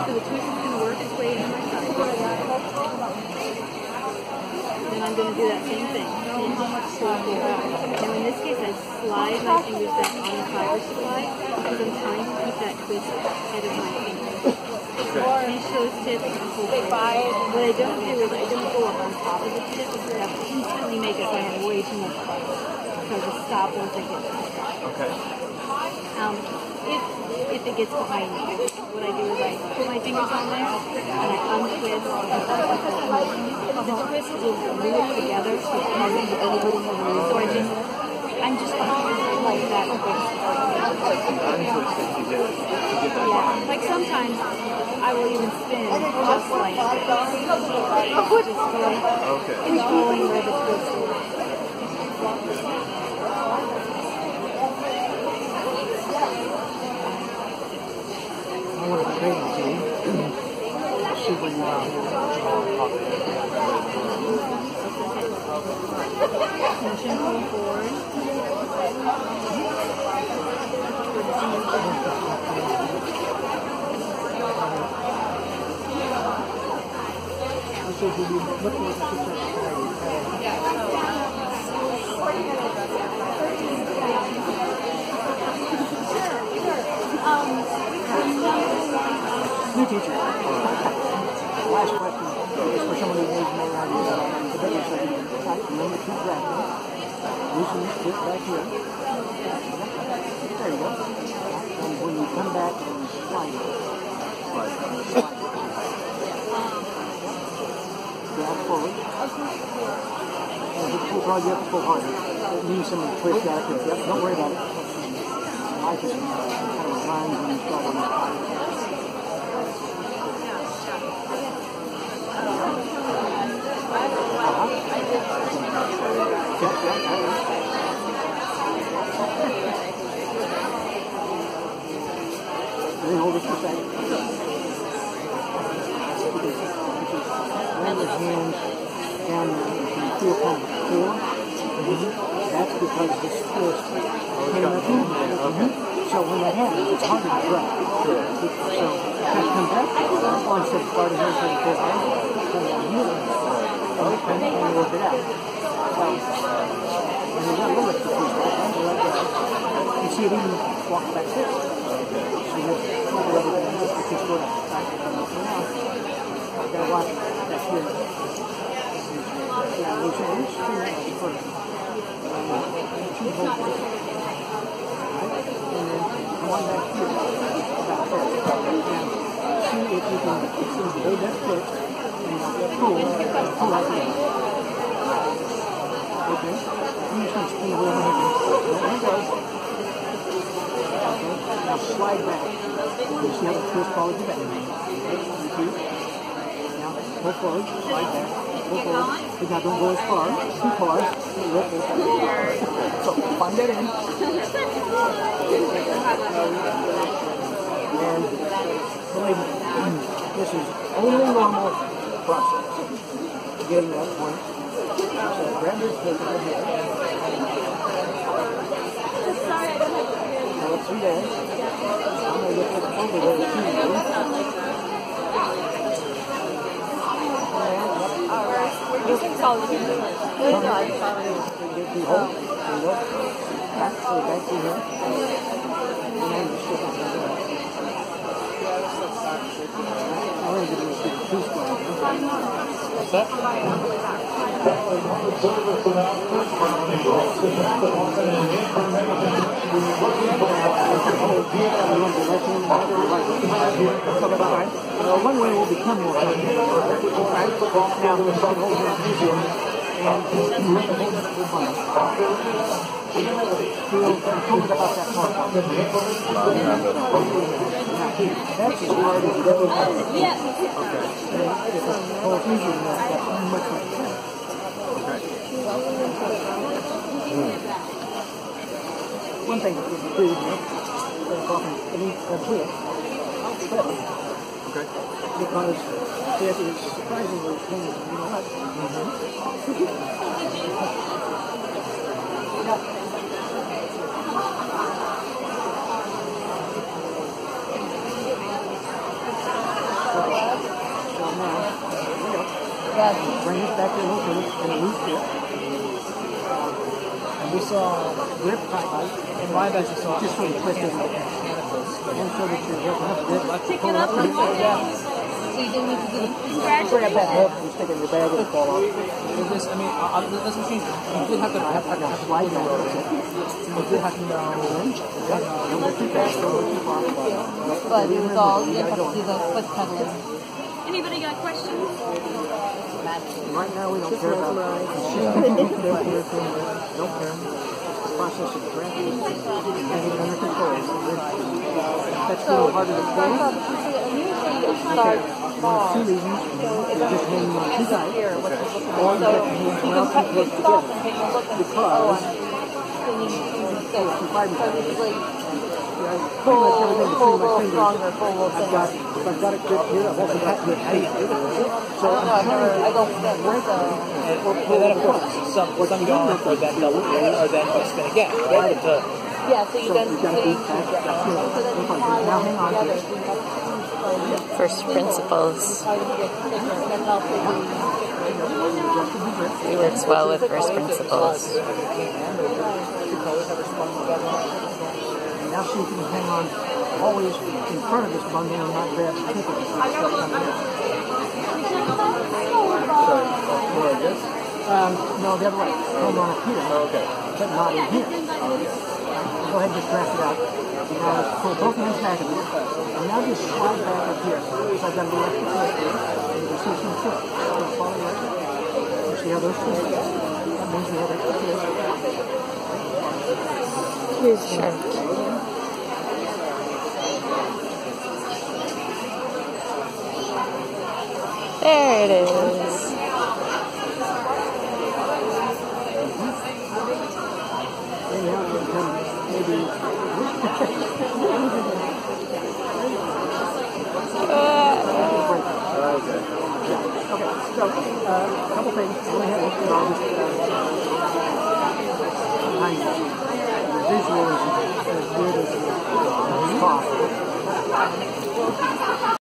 So the twist is going to work its way into my side. Then I'm going to do that same thing. Pull back. Now in this case, I slide my fingers back on the fiber supply because I'm trying to keep that twist ahead of my fingers. Pinch those tips and pull forward. What I don't do is I don't go up on top of the tip because that will instantly make it so I have way too much fiber. So I just stop once I get there. Okay. If it gets behind me, what I do is I put my fingers on there and I untwist. The twist will move together so it doesn't over. So I'm just like that twist. Yeah, like sometimes I will even spin just like this. Just controlling where the twist is. I want to train you. See when you're out here. Motion forward. So do you look at the new teacher. Last question is for someone who needs more ideas about the business of the type. Remember, keep wrapping. Loosen this grip back here. There you go. And when you come back and slide it. Grab forward. And if you pull, you have to pull harder. It means some twist back here. Yep, don't worry about it. Life is kind of lines when you start on this part. Then hold this for a second. Land your hands down there. You can feel kind of full. That's because this twist came up in here. So when that happens, it's harder to grab. So kind of come back on instead of starting here so you pull hard. Come down here and work it out. So, and you got a little bit to push back. You see it even walk back there. So you have to cover everything just to sort of back it up. So now, I've got to watch that here. Yeah, loose ends. First. Two holes. And then one back here. About there. Now, see if you can hold that foot and pull out the end. Okay. I'm just going to spin the wheel ahead. There it goes. Okay. Now slide back. You see how the twist follows you back. Okay. Now pull forward. Slide back. Pull forward. But now don't go as far. Too far. So find that in. And believe me, this is only normal process. Getting to that point. So grab your foot right here. Now look through there. I'm going to look over there with you. You can tell you. Hold. There you go. Back through here. And just shift it there. I'm going to give you a two square. What's that? One way will become more comfortable. Now, we can hold your vision and feel comfortable about that part. That's as hard as it ever was. Yeah. Okay. If it's whole vision, that's much better. One thing that would be good, okay. Because it is surprisingly clean, you know what? Bring it back a little further and a loose grip. And we saw, Grip tight, in my batch, we saw just sort of twist it mechanical. and so that you're working up grip. Pick it up and put it down. So you didn't need to do the Bring it back up and stick it in your bag and fall off. It was, I mean, this machine, you did have to Slide down. you did have to know. Don't go too fast, don't go too far. But it was all, you have to do the foot pedaling. Anybody got questions? Right now we don't care about don't care. The process of drafting and having it under control. That's a little harder to pull. Usually it starts small. Two reasons. It You're just hanging on too tight. here, what you're looking Or at. you So get your you hands can well cut too your close stop together. and take a look and see, Because oh, I'm thinking too thick. So usually pretty much everything pull a between my little fingers. stronger, pull a little thinner. If I've got it gripped here, I've also got it here. So I don't know, I don't fit, so. And then, of course, some go on for that double or then spin again, right? Yeah, so you then you've got to be fast. so then you tie Now them hang on to together. it. So you have to use First principles. try to get thicker, and then also He works well with first principles. And now see if you can hang on always in front of this bundle and not grab the tip of it. No, the other way. Hang on up here. Okay. But not in here. Go ahead and just draft it out. Now pull both hands back a bit. And now just slide back up here. So I've got a little extra twist here. And you can see some twist. So follow right there. You see how those twist? That means we have extra twist. Here's sharp. There it is.